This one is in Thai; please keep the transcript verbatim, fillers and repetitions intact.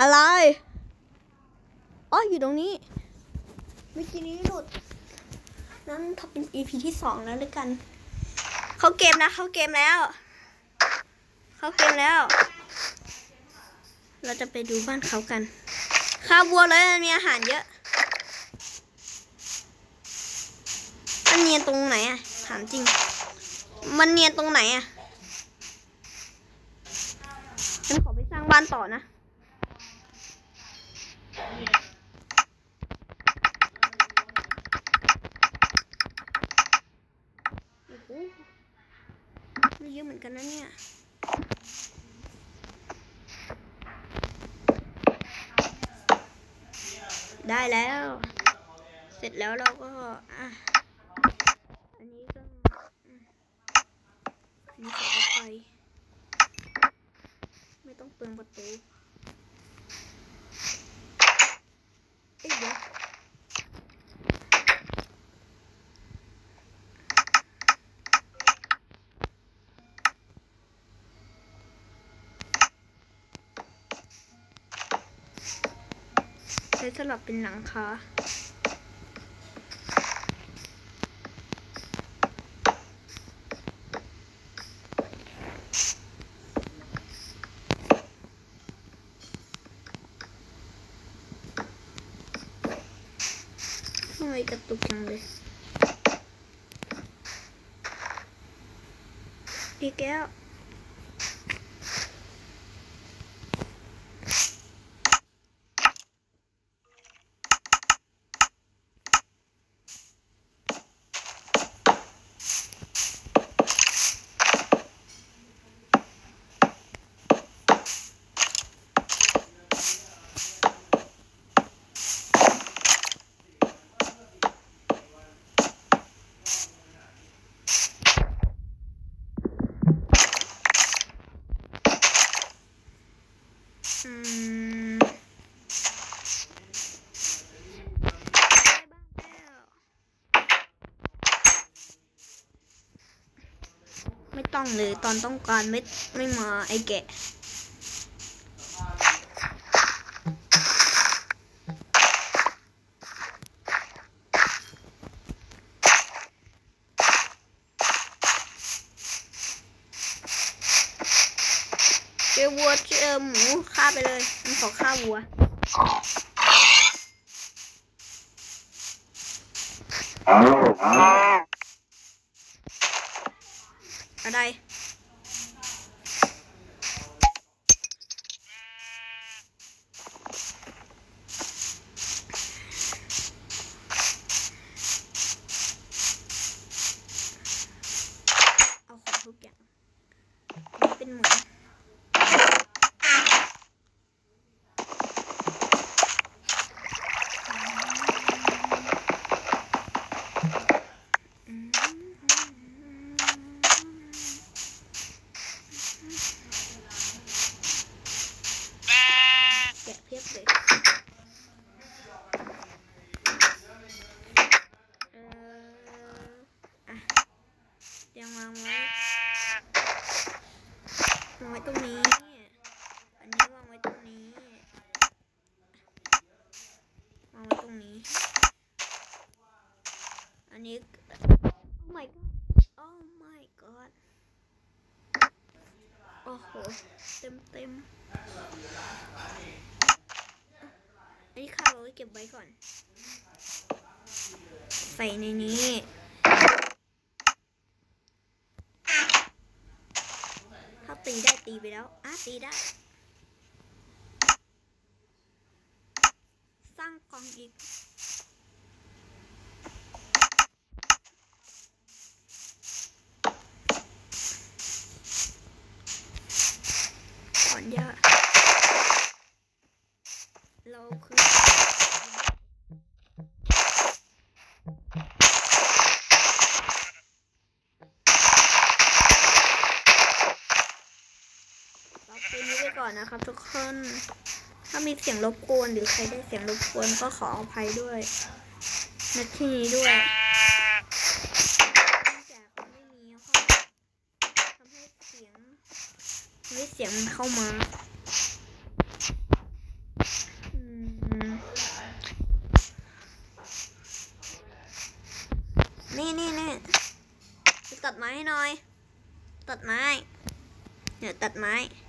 อะไรอ๋ออยู่ตรงนี้เมื่อกี้นี้หลุดนั้นทำเป็น อี พี ที่สองแล้วด้วยกันเข้าเกมนะเข้าเกมแล้วเข้าเกมแล้วเราจะไปดูบ้านเขากันข้าววัวเลยมีอาหารเยอะมันเนียนตรงไหนอะถามจริงมันเนียนตรงไหนอะฉันขอไปสร้างบ้านต่อนะโอ้โหไม่เยอะเหมือนกันนะเนี่ยได้แล้วเสร็จแล้วเราก็อ่ะอันนี้ก็อันนี้ใส่เข้าไปไม่ต้องเปลืองประตูเอ๊ะเดี๋ยวใช้สลับเป็นหลังคาทำไมกระตุกจังเลยอีกแล้วอืมไม่ต้องเลยตอนต้องการไม่ไม่มาไอแกะเจอวัวเจอหมูฆ่าไปเลยมันขอฆ่าวัวอะไรเอาของทุกอย่างเป็นหมูเพียบเลยเอออ่ะเดี๋ยววางไว้วางไว้ตรงนี้อันนี้วางไว้ตรงนี้วางไว้ตรงนี้อันนี้ oh my god oh my god โอ้โหเต็มเต็มอันนี้ข้าวเราเก็บไว้ก่อนใส่ในนี้ถ้าตีได้ตีไปแล้วอ่ะตีได้สร้างกล่องอีกก่อนเยอะเราคือเป็นนี้ไปก่อนนะครับทุกคนถ้ามีเสียงรบกวนหรือใครได้เสียงรบกวนก็ขออภัยด้วยในที่นี้ด้วยจากไม่มีข้อทำให้เสียงไม่เสียงมันเข้ามานี่นี่นี่ไปตัดไม้ให้หน่อย ตัดไม้ เดี๋ยวตัดไม้